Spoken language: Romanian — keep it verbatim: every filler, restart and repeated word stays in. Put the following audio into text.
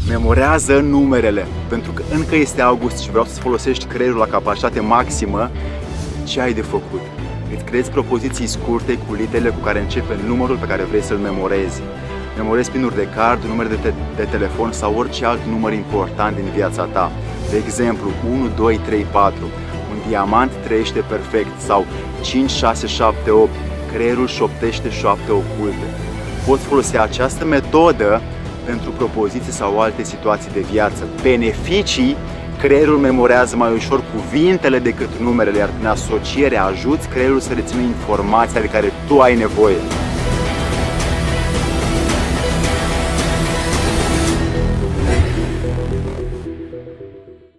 Memorează numerele, pentru că încă este august și vreau să folosești creierul la capacitate maximă. Ce ai de făcut? Îți creezi propoziții scurte cu literele cu care începe numărul pe care vrei să-l memorezi. Memorezi pinuri de card, numere de, te de telefon sau orice alt număr important din viața ta. De exemplu, unu, doi, trei, patru. Un diamant trăiește perfect sau cinci, șase, șapte, opt. Creierul șoptește șoapte oculte. Poți folosi această metodă pentru propoziții sau alte situații de viață. Beneficii: creierul memorează mai ușor cuvintele decât numerele, iar prin asociere ajuți creierul să rețină informația de care tu ai nevoie.